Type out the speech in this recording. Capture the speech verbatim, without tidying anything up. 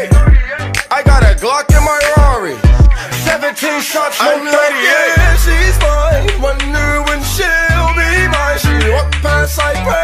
thirty-eight. I got a Glock in my Rari. seventeen shots, I'm thirty-eight. Yeah, she's mine. Wonder when she'll be mine. She walked past like